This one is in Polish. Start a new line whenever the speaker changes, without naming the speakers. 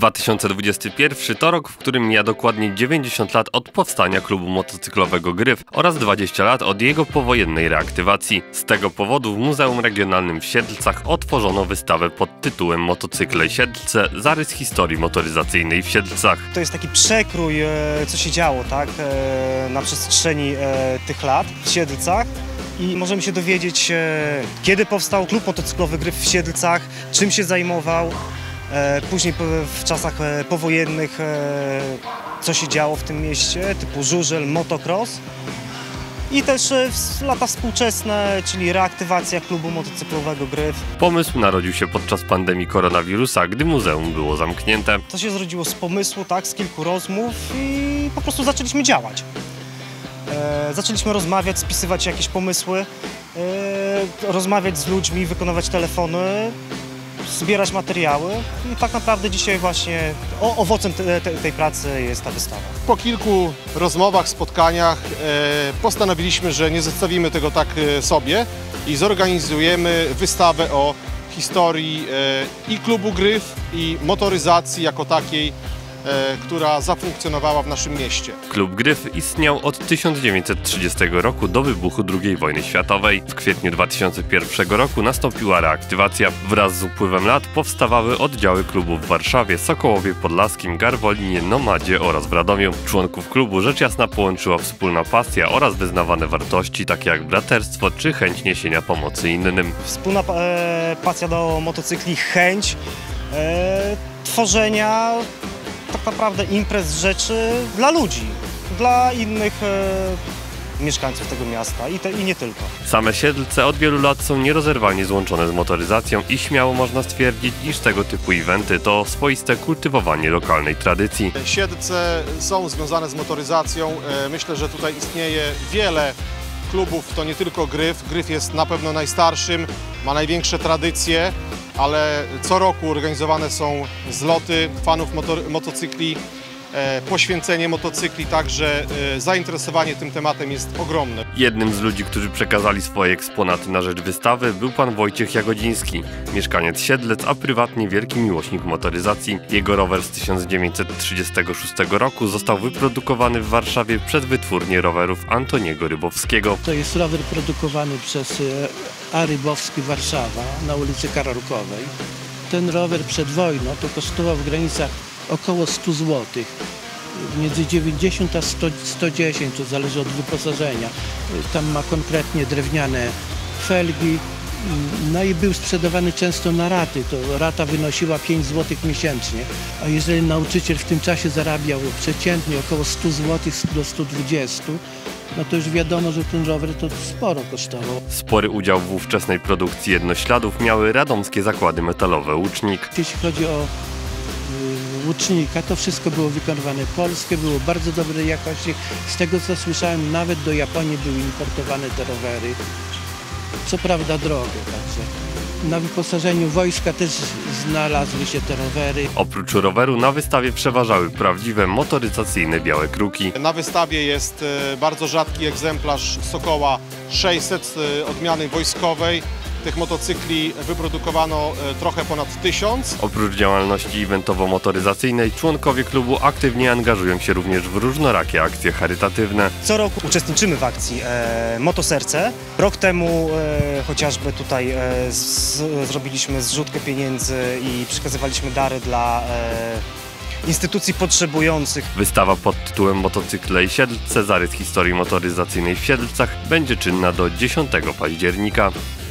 2021 to rok, w którym mija dokładnie 90 lat od powstania klubu motocyklowego Gryf oraz 20 lat od jego powojennej reaktywacji. Z tego powodu w Muzeum Regionalnym w Siedlcach otworzono wystawę pod tytułem Motocykle Siedlce – zarys historii motoryzacyjnej w Siedlcach.
To jest taki przekrój, co się działo, tak, na przestrzeni tych lat w Siedlcach. I możemy się dowiedzieć, kiedy powstał klub motocyklowy Gryf w Siedlcach, czym się zajmował, później w czasach powojennych, co się działo w tym mieście, typu żużel, motocross. I też lata współczesne, czyli reaktywacja klubu motocyklowego Gryf.
Pomysł narodził się podczas pandemii koronawirusa, gdy muzeum było zamknięte.
To się zrodziło z pomysłu, tak, z kilku rozmów i po prostu zaczęliśmy działać. Zaczęliśmy rozmawiać, spisywać jakieś pomysły, rozmawiać z ludźmi, wykonywać telefony, zbierać materiały i tak naprawdę dzisiaj właśnie owocem tej pracy jest ta wystawa.
Po kilku rozmowach, spotkaniach postanowiliśmy, że nie zostawimy tego tak sobie i zorganizujemy wystawę o historii i klubu Gryf, i motoryzacji jako takiej, która zafunkcjonowała w naszym mieście.
Klub Gryf istniał od 1930 roku do wybuchu II wojny światowej. W kwietniu 2001 roku nastąpiła reaktywacja. Wraz z upływem lat powstawały oddziały klubu w Warszawie, Sokołowie Podlaskim, Garwolinie, Nomadzie oraz w Radomiu. Członków klubu rzecz jasna połączyła wspólna pasja oraz wyznawane wartości takie jak braterstwo czy chęć niesienia pomocy innym.
Wspólna pasja do motocykli, chęć tworzenia tak naprawdę imprez, rzeczy dla ludzi, dla innych mieszkańców tego miasta i nie tylko.
Same Siedlce od wielu lat są nierozerwalnie złączone z motoryzacją i śmiało można stwierdzić, iż tego typu eventy to swoiste kultywowanie lokalnej tradycji.
Siedlce są związane z motoryzacją. Myślę, że tutaj istnieje wiele klubów, to nie tylko Gryf. Gryf jest na pewno najstarszym, ma największe tradycje, ale co roku organizowane są zloty fanów motocykli, poświęcenie motocykli, także zainteresowanie tym tematem jest ogromne.
Jednym z ludzi, którzy przekazali swoje eksponaty na rzecz wystawy, był pan Wojciech Jagodziński, mieszkaniec Siedlec, a prywatnie wielki miłośnik motoryzacji. Jego rower z 1936 roku został wyprodukowany w Warszawie przez wytwórnię rowerów Antoniego Rybowskiego.
To jest rower produkowany przez A. Rybowski Warszawa na ulicy Karolkowej. Ten rower przed wojną to kosztował w granicach około 100 zł. Między 90 a 110, to zależy od wyposażenia. Tam ma konkretnie drewniane felgi. No i był sprzedawany często na raty. To rata wynosiła 5 zł miesięcznie. A jeżeli nauczyciel w tym czasie zarabiał przeciętnie około 100 zł do 120, no to już wiadomo, że ten rower to sporo kosztował.
Spory udział w ówczesnej produkcji jednośladów miały radomskie zakłady metalowe Łucznik.
Jeśli chodzi o Łucznika, to wszystko było wykonywane polskie, było bardzo dobrej jakości. Z tego co słyszałem, nawet do Japonii były importowane te rowery. Co prawda drogie, także na wyposażeniu wojska też znalazły się te rowery.
Oprócz roweru na wystawie przeważały prawdziwe motoryzacyjne białe kruki.
Na wystawie jest bardzo rzadki egzemplarz Sokoła 600 odmiany wojskowej. Tych motocykli wyprodukowano trochę ponad 1000.
Oprócz działalności eventowo-motoryzacyjnej członkowie klubu aktywnie angażują się również w różnorakie akcje charytatywne.
Co roku uczestniczymy w akcji Motoserce. Rok temu chociażby tutaj zrobiliśmy zrzutkę pieniędzy i przekazywaliśmy dary dla instytucji potrzebujących.
Wystawa pod tytułem Motocykle i Siedlce – zarys historii motoryzacyjnej w Siedlcach będzie czynna do 10 października.